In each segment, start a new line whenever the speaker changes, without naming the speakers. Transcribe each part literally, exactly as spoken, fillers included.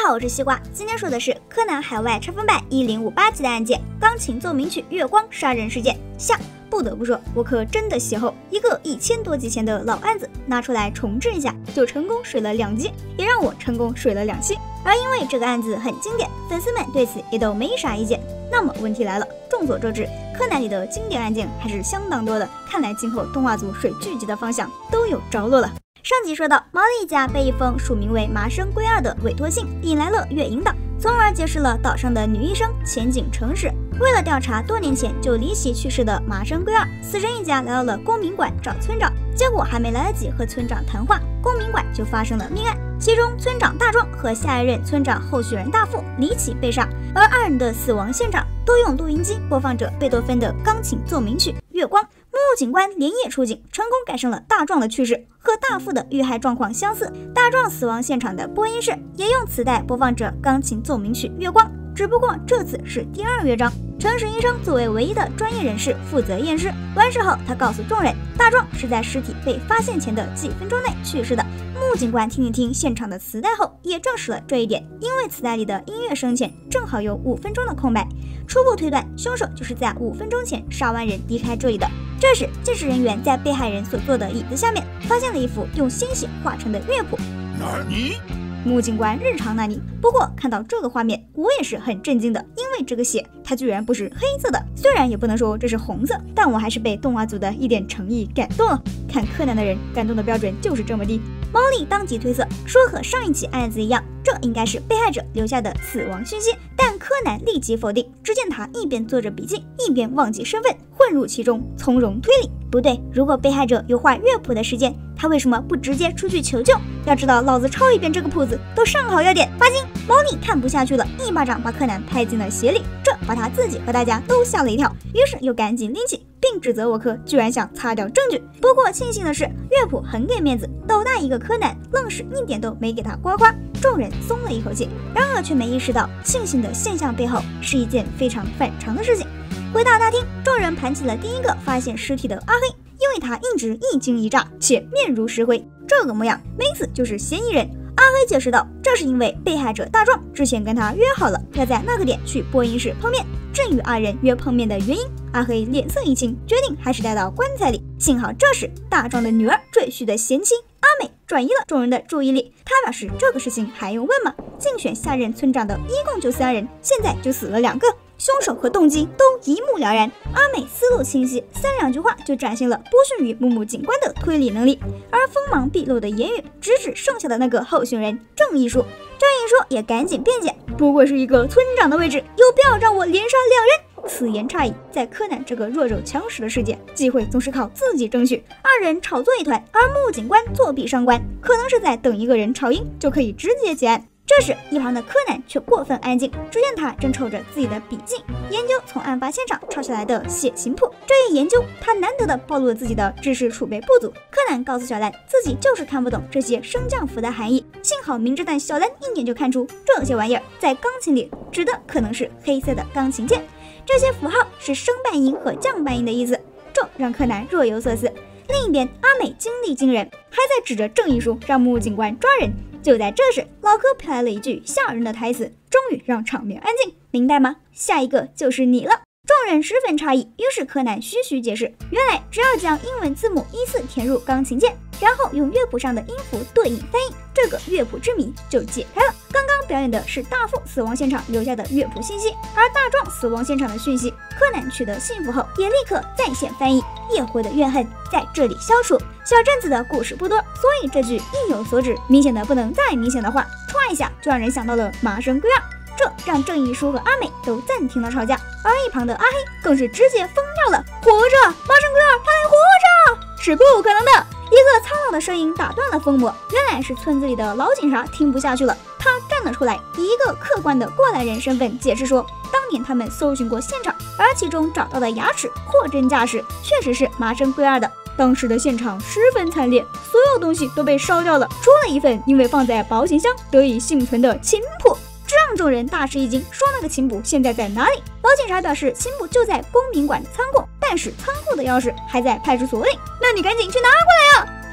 好，我是西瓜，今天说的是柯南海外拆分版一零五八集的案件——钢琴奏鸣曲月光杀人事件下。不得不说，我可真的邂逅一个一千多集前的老案子，拿出来重置一下，就成功水了两集，也让我成功水了两期。而因为这个案子很经典，粉丝们对此也都没啥意见。那么问题来了，众所周知，柯南里的经典案件还是相当多的，看来今后动画组水剧集的方向都有着落了。上集说到，毛利一家被一封署名为麻生圭二的委托信引来了月影岛，从而揭示了岛上的女医生前景诚实。为了调查多年前就离奇去世的麻生圭二，死神一家来到了公民馆找村长，结果还没来得及和村长谈话，公民馆就发生了命案，其中村长大壮和下一任村长候选人大富离奇被杀，而二人的死亡现场都用录音机播放着贝多芬的钢琴奏鸣曲《月光》。木木警官连夜出警，成功改善了大壮的去世，和大富的遇害状况相似。大壮死亡现场的播音室也用磁带播放着钢琴奏鸣曲《月光》，只不过这次是第二乐章。诚实医生作为唯一的专业人士负责验尸，完事后他告诉众人，大壮是在尸体被发现前的几分钟内去世的。木警官听一听现场的磁带后，也证实了这一点，因为磁带里的音乐声前正好有五分钟的空白，初步推断凶手就是在五分钟前杀完人离开这里的。这时，鉴识人员在被害人所坐的椅子下面发现了一幅用鲜血画成的乐谱。
哪里？
木警官日常那里。不过看到这个画面，我也是很震惊的，因为这个血它居然不是黑色的，虽然也不能说这是红色，但我还是被动画组的一点诚意感动了。看柯南的人感动的标准就是这么低。毛利当即推测说，和上一起案子一样，这应该是被害者留下的死亡讯息，但柯南立即否定。只见他一边做着笔记，一边忘记身份，混入其中，从容推理。不对，如果被害者有画乐谱的时间，他为什么不直接出去求救？要知道，老子抄一遍这个谱子都上好要点。发惊！毛利看不下去了，一巴掌把柯南拍进了鞋里，这把他自己和大家都吓了一跳，于是又赶紧拎起，并指责我科居然想擦掉证据。不过庆幸的是，乐谱很给面子，斗大一个柯南愣是一点都没给他刮花，众人松了一口气。然而却没意识到，庆幸的现象背后是一件非常反常的事情。回到大厅，众人盘起了第一个发现尸体的阿黑，因为他一直一惊一乍，且面如石灰，这个模样没死就是嫌疑人。阿黑解释道，这是因为被害者大壮之前跟他约好了，要在那个点去播音室碰面。至于二人约碰面的原因，阿黑脸色一青，决定还是带到棺材里。幸好这时大壮的女儿赘婿的贤妻阿美转移了众人的注意力，他表示这个事情还用问吗？竞选下任村长的一共就三人，现在就死了两个，凶手和动机都一目了然。阿美思路清晰，三两句话就展现了不逊于木木警官的推理能力，而锋芒毕露的言语直指剩下的那个候选人郑义书。郑义书也赶紧辩解，不过是一个村长的位置，有必要让我连杀两人？此言差矣，在柯南这个弱肉强食的世界，机会总是靠自己争取。二人炒作一团，而木警官作弊上官，可能是在等一个人吵赢，就可以直接结案。这时，一旁的柯南却过分安静，只见他正瞅着自己的笔记，研究从案发现场抄下来的血型谱。这一研究，他难得的暴露了自己的知识储备不足。柯南告诉小兰，自己就是看不懂这些升降符的含义。幸好名侦探小兰一眼就看出，这些玩意儿在钢琴里指的可能是黑色的钢琴键，这些符号是升半音和降半音的意思，这让柯南若有所思。另一边，阿美精力惊人，还在指着郑义书让木警官抓人。就在这时，老柯飘来了一句吓人的台词，终于让场面安静。明白吗？下一个就是你了。众人十分诧异，于是柯南徐徐解释，原来只要将英文字母依次填入钢琴键，然后用乐谱上的音符对应翻译，这个乐谱之谜就解开了。刚刚表演的是大富死亡现场留下的乐谱信息，而大壮死亡现场的讯息，柯南取得信符后也立刻在线翻译，夜火的怨恨在这里消除。小镇子的故事不多，所以这句意有所指，明显的不能再明显的话，歘一下就让人想到了麻生圭二。这让郑义书和阿美都暂停了吵架，而一旁的阿黑更是直接疯掉了。活着，麻生圭二他还活着，是不可能的。一个苍老的声音打断了风魔，原来是村子里的老警察听不下去了，他站了出来，以一个客观的过来人身份解释说，当年他们搜寻过现场，而其中找到的牙齿货真价实，确实是麻生圭二的。当时的现场十分惨烈，所有东西都被烧掉了，除了一份因为放在保险箱得以幸存的琴谱。这让众人大吃一惊，说那个琴谱现在在哪里？老警察表示，琴谱就在公民馆仓库，但是仓库的钥匙还在派出所里。那你赶紧去拿过来呀！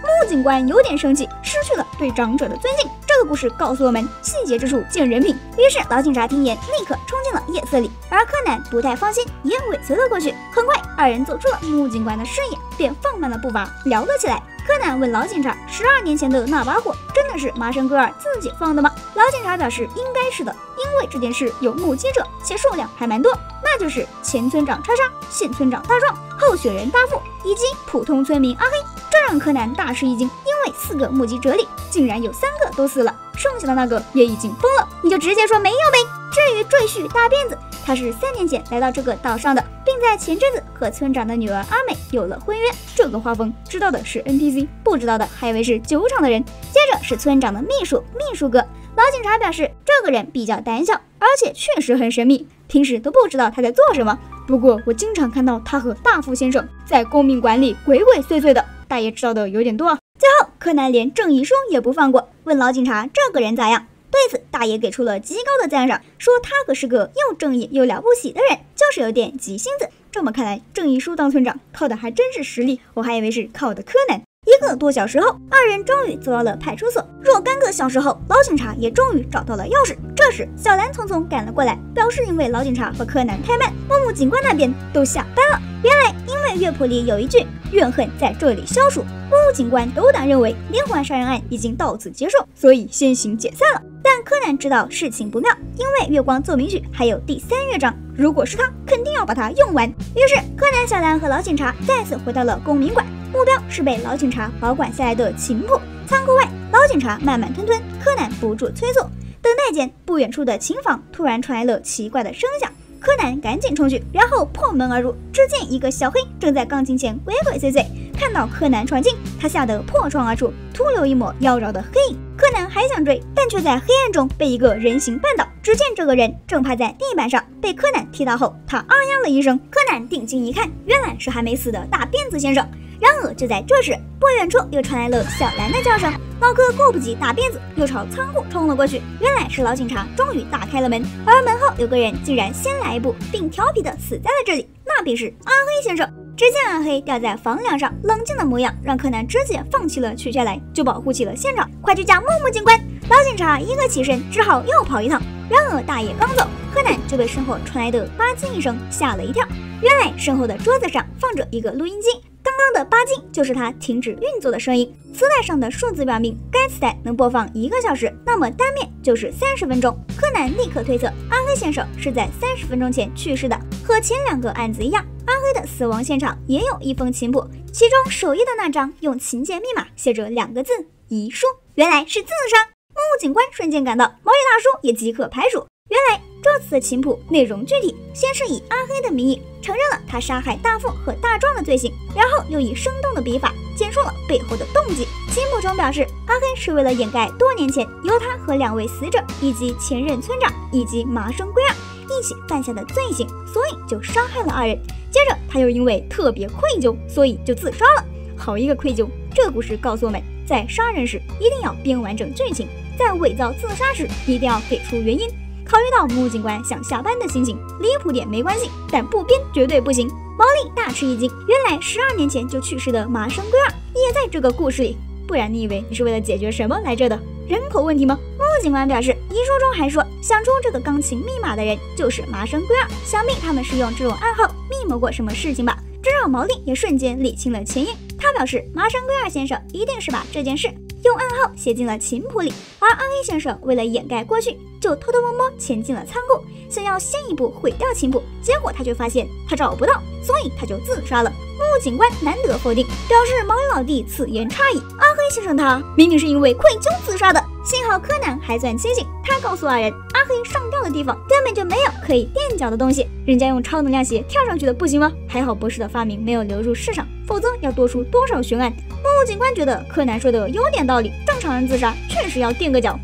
穆警官有点生气，失去了对长者的尊敬。这个故事告诉我们，细节之处见人品。于是老警察听言，立刻冲进了夜色里，而柯南不太放心，也尾随了过去。很快，二人走出了穆警官的视野，便放慢了步伐，聊了起来。柯南问老警察，十二年前的那把火真的是麻生哥儿自己放的吗？老警察表示应该是的，因为这件事有目击者，且数量还蛮多，那就是前村长叉叉、现村长大壮、候选人大富以及普通村民阿黑。这让柯南大吃一惊，因为四个目击者里竟然有三个都死了，剩下的那个也已经疯了。你就直接说没有呗。至于赘婿大辫子，他是三年前来到这个岛上的，并在前阵子和村长的女儿阿美有了婚约。这个画风知道的是 N P C， 不知道的还以为是酒厂的人。接着是村长的秘书秘书哥，老警察表示这个人比较胆小，而且确实很神秘，平时都不知道他在做什么。不过我经常看到他和大富先生在公民馆里鬼鬼祟祟的，大爷知道的有点多啊。最后柯南连郑义书也不放过，问老警察这个人咋样。对此大爷给出了极高的赞赏，说他可是个又正义又了不起的人，就是有点急性子。这么看来，郑义书当村长靠的还真是实力，我还以为是靠的柯南。一个多小时后，二人终于走到了派出所。若干个小时后，老警察也终于找到了钥匙。这时小兰匆匆赶了过来，表示因为老警察和柯南太慢，木木警官那边都下班了。原来因为乐谱里有一句怨恨在这里消除，木木警官斗胆认为连环杀人案已经到此结束，所以先行解散了。但柯南知道事情不妙，因为月光奏鸣曲还有第三乐章，如果是他肯定要把它用完。于是柯南、小兰和老警察再次回到了公民馆，目标是被老警察保管下来的琴谱。仓库外，老警察慢慢吞吞，柯南不住催促。等待间，不远处的琴房突然传来了奇怪的声响，柯南赶紧冲去，然后破门而入，只见一个小黑正在钢琴前鬼鬼祟祟。看到柯南闯进，他吓得破窗而出，徒留一抹妖娆的黑影。柯南还想追，但却在黑暗中被一个人形绊倒。只见这个人正趴在地板上，被柯南踢倒后，他啊呀了一声。柯南定睛一看，原来是还没死的大辫子先生。然而就在这时，不远处又传来了小兰的叫声。老柯顾不及大辫子，又朝仓库冲了过去。原来是老警察终于打开了门，而门后有个人竟然先来一步，并调皮的死在了这里，那便是阿黑先生。只见阿黑吊在房梁上，冷静的模样让柯南直接放弃了取下来，就保护起了现场。快去叫木木警官！老警察一个起身，只好又跑一趟。然而大爷刚走，柯南就被身后传来的吧唧一声吓了一跳。原来身后的桌子上放着一个录音机，刚刚的吧唧就是它停止运作的声音。磁带上的数字表明，该磁带能播放一个小时，那么单面就是三十分钟。柯南立刻推测，阿黑先生是在三十分钟前去世的，和前两个案子一样。阿黑的死亡现场也有一封琴谱，其中首页的那张用琴键密码写着两个字遗书，原来是自杀。木木警官瞬间赶到，毛利大叔也即刻排除。原来这次的琴谱内容具体，先是以阿黑的名义承认了他杀害大富和大壮的罪行，然后又以生动的笔法简述了背后的动机。琴谱中表示，阿黑是为了掩盖多年前由他和两位死者以及前任村长以及麻生圭二一起犯下的罪行，所以就杀害了二人。接着他又因为特别愧疚，所以就自杀了。好一个愧疚！这个故事告诉我们，在杀人时一定要编完整剧情，在伪造自杀时一定要给出原因。考虑到木警官想下班的心情，离谱点没关系，但不编绝对不行。毛利大吃一惊，原来十二年前就去世的麻生圭二也在这个故事里，不然你以为你是为了解决什么来这的？人口问题吗？木警官表示，遗书中还说，想出这个钢琴密码的人就是麻生圭二，想必他们是用这种暗号密谋过什么事情吧。这让毛利也瞬间理清了前因。他表示，麻生圭二先生一定是把这件事用暗号写进了琴谱里，而阿黑先生为了掩盖过去，就偷偷摸摸潜进了仓库，想要先一步毁掉琴谱，结果他却发现他找不到，所以他就自杀了。木警官难得否定，表示毛利老弟此言差矣，阿黑先生他明明是因为愧疚自杀的。幸好柯南还算清醒，他告诉二人，阿黑上吊的地方根本就没有可以垫脚的东西，人家用超能量鞋跳上去的不行吗？还好博士的发明没有流入市场，否则要多出多少悬案。木警官觉得柯南说的有点道理，正常人自杀确实要垫个脚。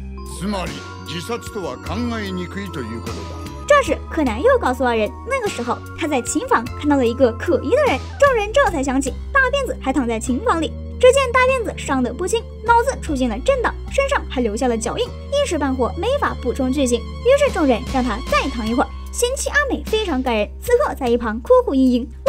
这时柯南又告诉二人，那个时候他在琴房看到了一个可疑的人，众人这才想起大辫子还躺在琴房里。只见大辫子伤得不轻，脑子出现了震荡，身上还留下了脚印，一时半会没法补充剧情，于是众人让他再躺一会儿。贤妻阿美非常感人，此刻在一旁哭哭嘤嘤，露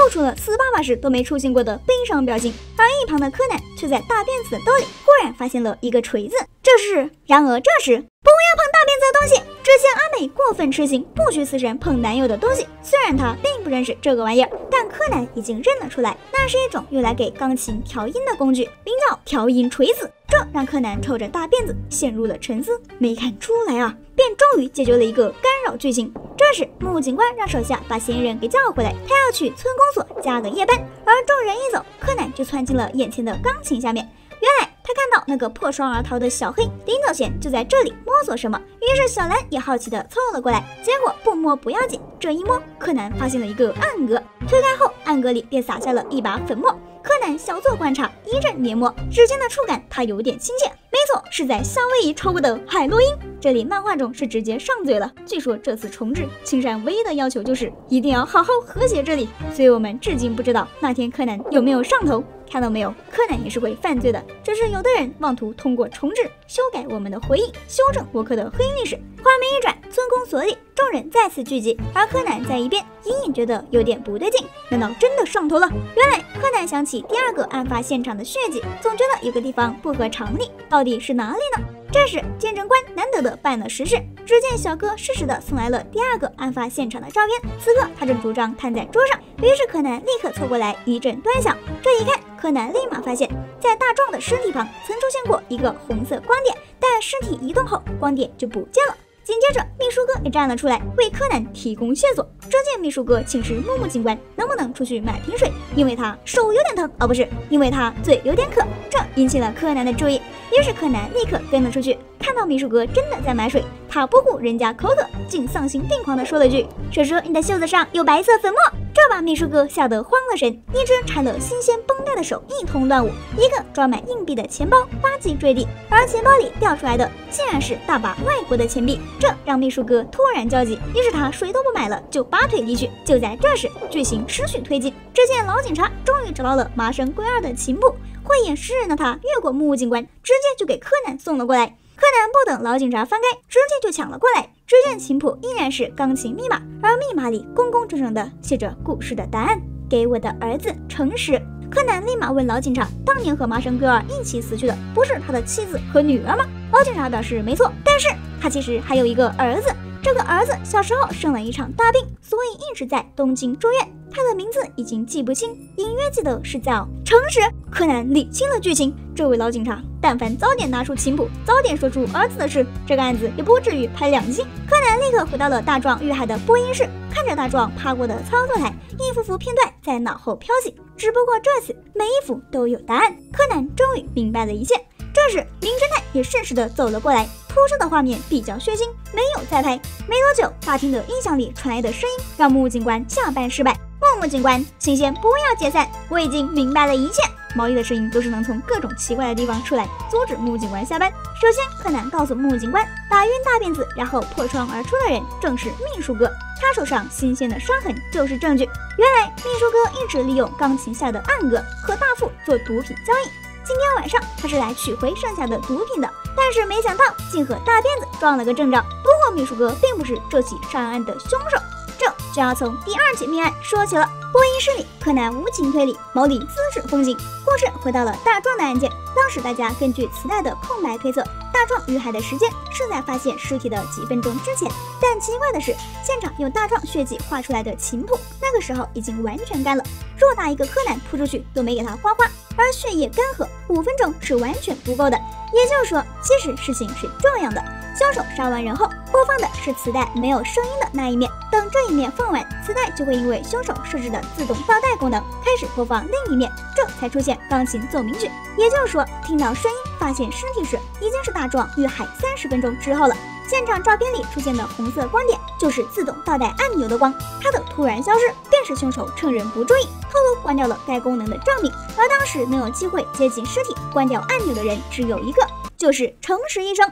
露出了死爸爸时都没出现过的悲伤表情。而一旁的柯南却在大辫子的兜里忽然发现了一个锤子，这是……然而这时，不要碰大辫子的东西！之前阿美过分痴情，不许死神碰男友的东西。虽然他并不认识这个玩意儿，但柯南已经认了出来，那是一种用来给钢琴调音的工具，名叫调音锤子。这让柯南抽着大辫子陷入了沉思，没看出来啊，便终于解决了一个干扰剧情。这时木警官让手下把嫌疑人给叫回来，他要去村公所加个夜班。而众人一走，柯南就窜进了眼前的钢琴下面。原来他看到那个破窗而逃的小黑临走前就在这里摸索什么，于是小兰也好奇的凑了过来。结果不摸不要紧，这一摸，柯南发现了一个暗格，推开后暗格里便撒下了一把粉末。柯南小作观察，一阵研磨，指尖的触感他有点亲切，没错，是在夏威夷抽过的海洛因。这里漫画中是直接上嘴了。据说这次重置，青山唯一的要求就是一定要好好和谐这里，所以我们至今不知道那天柯南有没有上头。看到没有，柯南也是会犯罪的，只是有的人妄图通过重置修改我们的回忆，修正沃克的黑历史。画面一转，村公所里众人再次聚集，而柯南在一边隐隐觉得有点不对劲，难道真的上头了？原来柯南想起第二个案发现场的血迹，总觉得有个地方不合常理，到底是哪里呢？这时鉴证官难得的办了实事，只见小哥适时的送来了第二个案发现场的照片，此刻他正主张摊在桌上，于是柯南立刻凑过来一阵端详。这一看，柯南立马发现在大壮的尸体旁曾出现过一个红色光点，但尸体移动后光点就不见了。紧接着秘书哥也站了出来，为柯南提供线索。只见秘书哥请示木木警官能不能出去买瓶水，因为他手有点疼，哦不是，因为他嘴有点渴。这引起了柯南的注意，于是柯南立刻跟了出去。看到秘书哥真的在买水，他不顾人家口渴，竟丧心病狂地说了句：“叔叔，你的袖子上有白色粉末。”这把秘书哥吓得慌了神，一只缠了新鲜绷带的手一通乱舞，一个装满硬币的钱包吧唧坠地，而钱包里掉出来的竟然是大把外国的钱币，这让秘书哥突然焦急，于是他水都不买了，就拔腿离去。就在这时，剧情持续推进，只见老警察终于找到了麻生圭二的琴谱，慧眼识人的他越过木木警官，直接就给柯南送了过来。柯南不等老警察翻开，直接就抢了过来。只见琴谱依然是钢琴密码，而密码里工工整整的写着故事的答案：给我的儿子诚实。柯南立马问老警察，当年和麻生圭二一起死去的不是他的妻子和女儿吗？老警察表示没错，但是他其实还有一个儿子，这个儿子小时候生了一场大病，所以一直在东京住院，他的名字已经记不清，隐约记得是叫诚实。柯南理清了剧情，这位老警察但凡早点拿出琴谱，早点说出儿子的事，这个案子也不至于拍两集。柯南立刻回到了大壮遇害的播音室，看着大壮爬过的操作台，一幅幅片段在脑后飘起，只不过这次每一幅都有答案。柯南终于明白了一切。这时名侦探也适时的走了过来，突出的画面比较血腥，没有再拍。没多久，大厅的音响里传来的声音让木警官下班失败。木木警官，请先不要解散，我已经明白了一切。毛衣的声音都是能从各种奇怪的地方出来，阻止木警官下班。首先，柯南告诉木警官，打晕大辫子然后破窗而出的人正是秘书哥，他手上新鲜的伤痕就是证据。原来秘书哥一直利用钢琴下的暗格和大副做毒品交易。今天晚上他是来取回剩下的毒品的，但是没想到竟和大辫子撞了个正着。不过秘书哥并不是这起杀人案的凶手，这就要从第二起命案说起了。播音室里，柯南无情推理，毛利姿势风景。故事回到了大壮的案件，当时大家根据磁带的空白推测，大壮遇害的时间是在发现尸体的几分钟之前。但奇怪的是，现场用大壮血迹画出来的琴谱，那个时候已经完全干了，偌大一个柯南扑出去都没给他哗哗，而血液干涸五分钟是完全不够的。也就是说，其实事情是这样的，凶手杀完人后播放的是磁带没有声音的那一面，等这一面放完，磁带就会因为凶手设置的自动倒带功能开始播放另一面，这才出现钢琴奏鸣曲。也就是说，听到声音发现尸体时，已经是大壮遇害三十分钟之后了。现场照片里出现的红色光点就是自动倒带按钮的光，它的突然消失便是凶手趁人不注意偷偷关掉了该功能的证明。而当时能有机会接近尸体关掉按钮的人只有一个，就是诚实医生。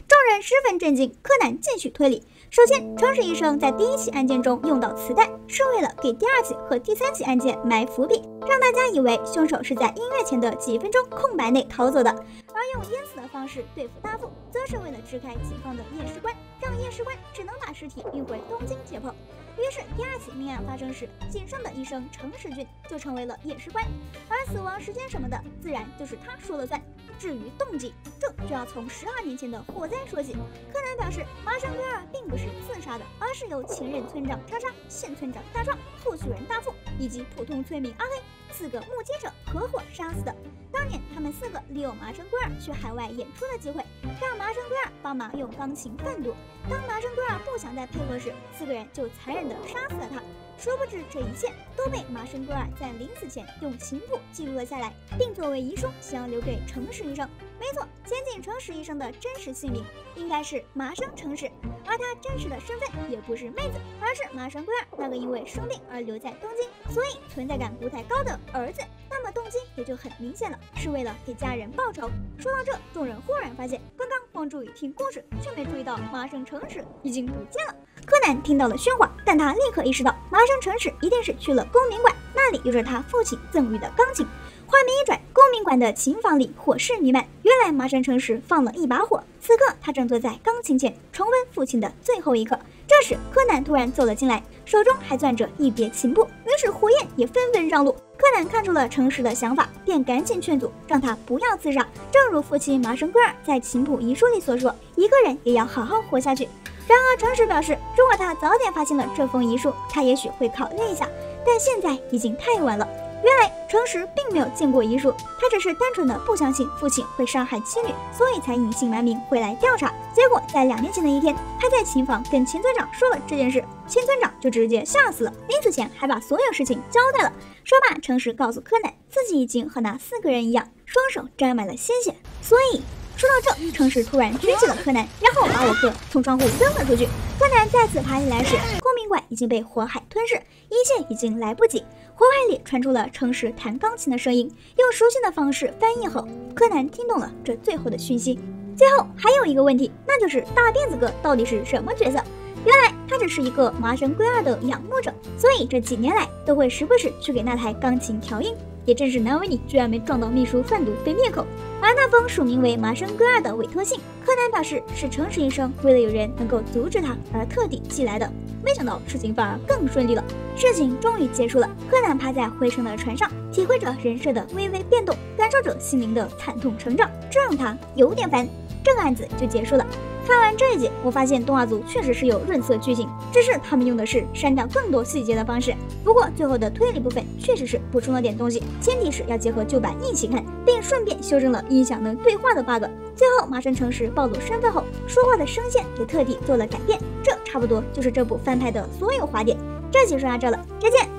众人十分震惊。柯南继续推理。首先，城市医生在第一起案件中用到磁带，是为了给第二起和第三起案件埋伏笔，让大家以为凶手是在音乐前的几分钟空白内逃走的。而用淹死的方式对付大副，则是为了支开警方的验尸官，让验尸官只能把尸体运回东京解剖。于是第二起命案发生时，仅剩的医生程世俊就成为了验尸官，而死亡时间什么的，自然就是他说了算。至于动机，这就要从十二年前的火灾说起。柯南表示，麻生圭二并不是自杀的，而是由前任村长叉叉、现村长大壮、候选人大富以及普通村民阿黑四个目击者合伙杀死的。当年他们四个利用麻生圭二去海外演出的机会，让麻生圭二帮忙用钢琴贩毒。当麻生圭二不想再配合时，四个人就残忍地杀死了他。殊不知这一切都被麻生圭二在临死前用琴谱记录了下来，并作为遗书想要留给程氏医生。没错，前景程氏医生的真实姓名应该是麻生程氏，而他真实的身份也不是妹子，而是麻生圭二那个因为生病而留在东京，所以存在感不太高的儿子。那么动机也就很明显了，是为了给家人报仇。说到这，众人忽然发现，刚刚光注意听故事，却没注意到麻生程氏已经不见了。柯南听到了喧哗，但他立刻意识到麻生程氏一定是去了公民馆，那里有着他父亲赠予的钢琴。画面一转，公民馆的琴房里火势弥漫，原来麻生程氏放了一把火，此刻他正坐在钢琴前重温父亲的最后一刻。这时柯南突然走了进来，手中还攥着一叠琴谱，于是火焰也纷纷让路。柯南看出了程氏的想法，便赶紧劝阻，让他不要自杀。正如父亲麻生圭二在琴谱遗书里所说，一个人也要好好活下去。然而程氏表示，如果他早点发现了这封遗书，他也许会考虑一下，但现在已经太晚了。原来程氏并没有见过遗书，他只是单纯的不相信父亲会伤害妻女，所以才隐姓埋名回来调查。结果在两年前的一天，他在琴房跟秦村长说了这件事，秦村长就直接吓死了，临死前还把所有事情交代了。说罢，程氏告诉柯南，自己已经和那四个人一样，双手沾满了鲜血。所以说到这，程氏突然举起了柯南，然后把我哥从窗户扔了出去。柯南再次爬起来时，公民馆已经被火海吞噬，一切已经来不及。火海里传出了程氏弹钢琴的声音，用熟悉的方式翻译后，柯南听懂了这最后的讯息。最后还有一个问题，那就是大辫子哥到底是什么角色？原来他只是一个麻生圭二的仰慕者，所以这几年来都会时不时去给那台钢琴调音。也正是难为你居然没撞到秘书贩毒被灭口。而那封署名为麻生圭二的委托信，柯南表示是程氏医生为了有人能够阻止他而特地寄来的。没想到事情反而更顺利了，事情终于结束了。柯南趴在回程的船上，体会着人设的微微变动，感受着心灵的惨痛成长，这让他有点烦。这个案子就结束了。看完这一集，我发现动画组确实是有润色剧情，只是他们用的是删掉更多细节的方式。不过最后的推理部分确实是补充了点东西，前提是要结合旧版一起看，并顺便修正了音响能对话的 bug。最后麻生程氏暴露身份后，说话的声线也特地做了改变，这差不多就是这部翻拍的所有华点。这集说到这了，再见。